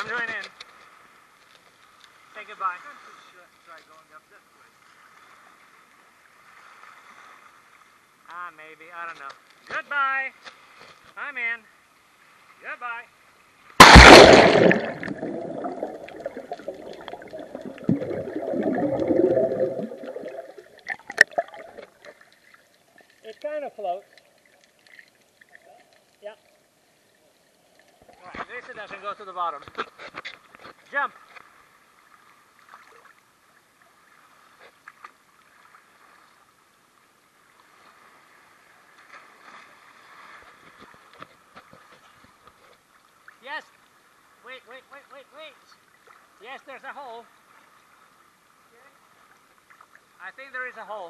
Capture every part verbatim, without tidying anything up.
I'm doing in. Say goodbye. Try going up this way. Ah, maybe. I don't know. Goodbye. I'm in. Goodbye. It kind of floats. Yeah. Alright, at least it doesn't go to the bottom. Jump. Yes. Wait, wait, wait, wait, wait. Yes, there's a hole. I think there is a hole.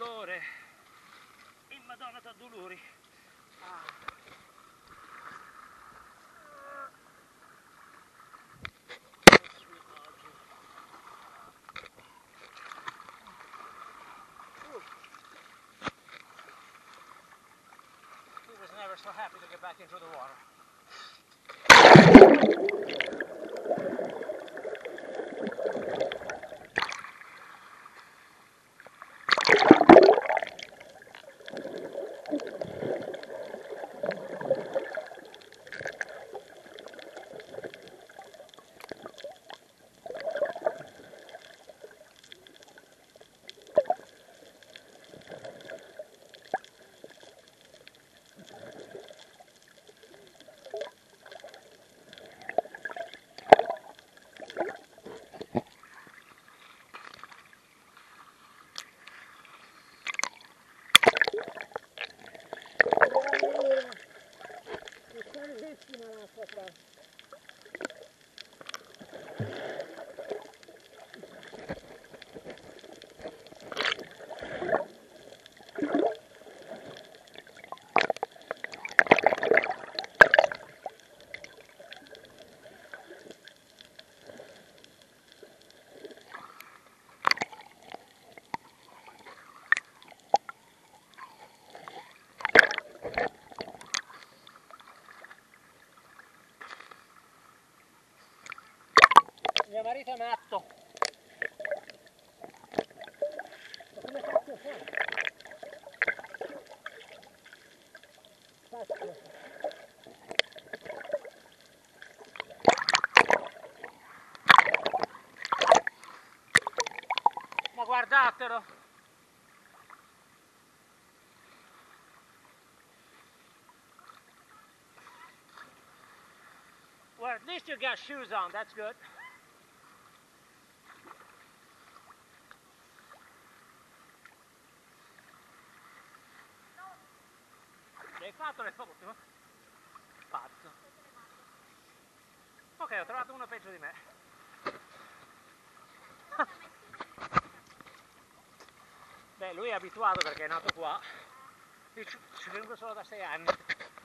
dolore. E Madonna t'ha dolori. Ah. He was never so happy to get back into the water. Mio marito è matto. Ma come cazzo fa? Pazzo. Ma guardatelo. Well, at least you got shoes on, that's good. Hai fatto le foto? Pazzo. Ok, ho trovato uno peggio di me. Beh, lui è abituato perché è nato qua. Io ci, ci vengo solo da sei anni.